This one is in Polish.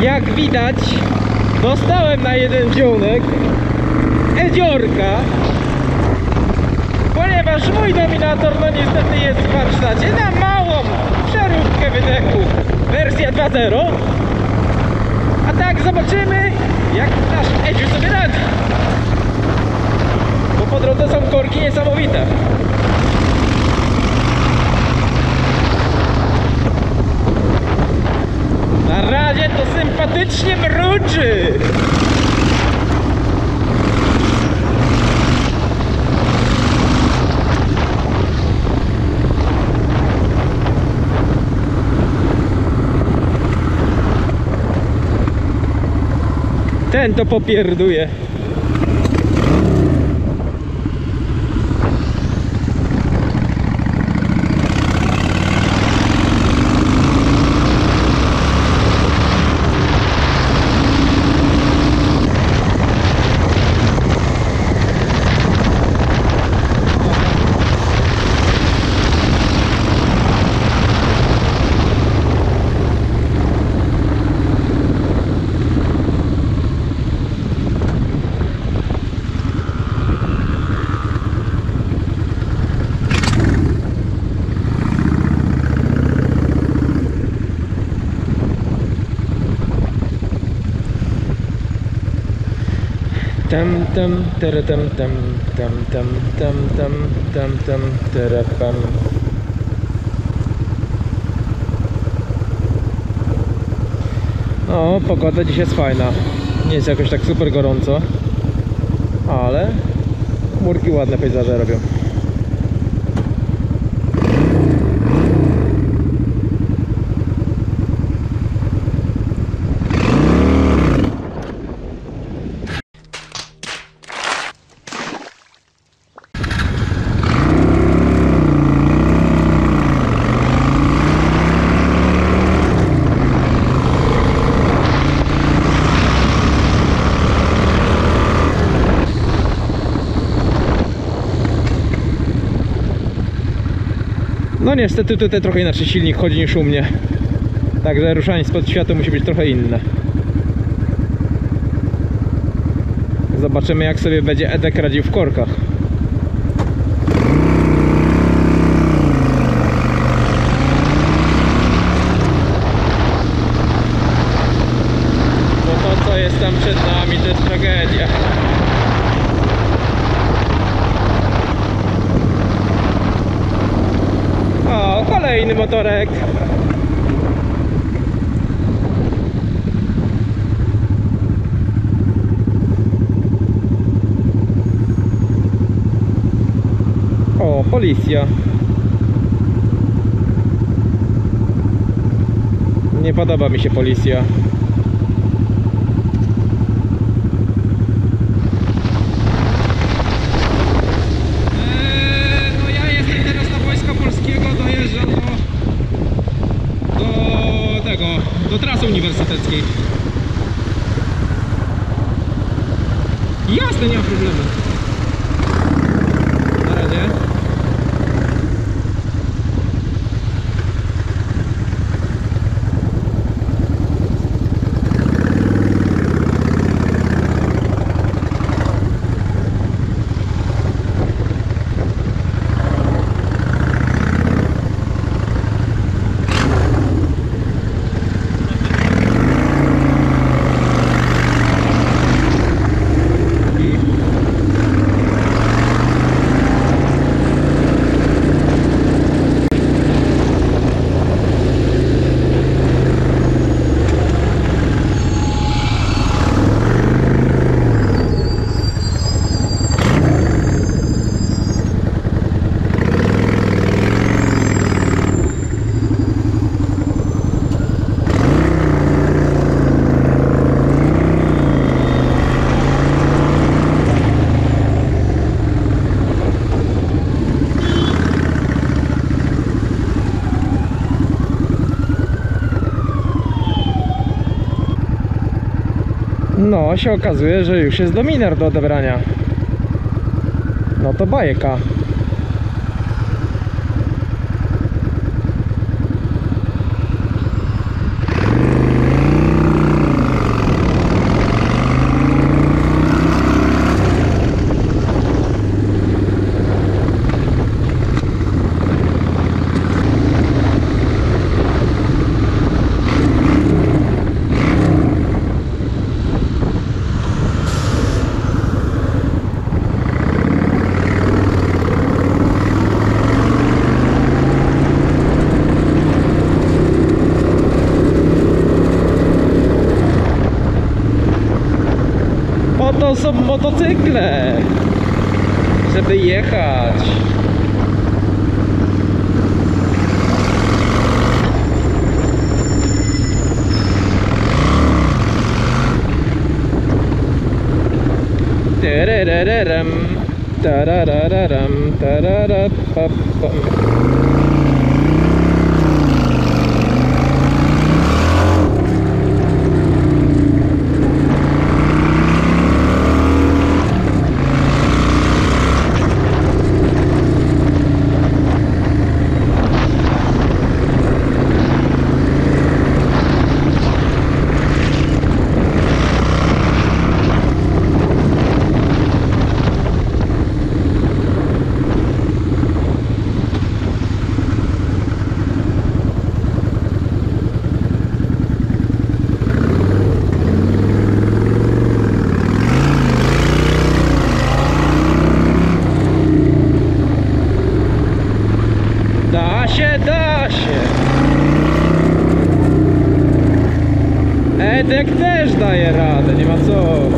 Jak widać, dostałem na jeden dzionek edziorka, ponieważ mój dominator no niestety jest w warsztacie na małą przeróbkę wydechu wersja 2.0. A tak zobaczymy, jak nasz Edziu sobie radzi, bo po drodze są korki niesamowite. Na razie to sympatycznie mruczy. Ten to popierduje. Tam teretam tam terapam. No, pogoda dziś jest fajna. Nie jest jakoś tak super gorąco, ale chmurki ładne pejzaże robią. No niestety tutaj trochę inaczej silnik chodzi niż u mnie. Także ruszanie spod światła musi być trochę inne. Zobaczymy, jak sobie będzie Edek radził w korkach. Bo to, co jest tam przed nami, to jest tragedia. O, kolejny motorek. O, policja. Nie podoba mi się policja. Do trasy uniwersyteckiej. Jasne, nie ma problemu. Na razie. No, się okazuje, że już jest Dominar do odebrania. No to bajka. motocykle, żeby jechać. Tarararam, tarararam, tararapapam. Da się. Edek też daje radę, nie ma co.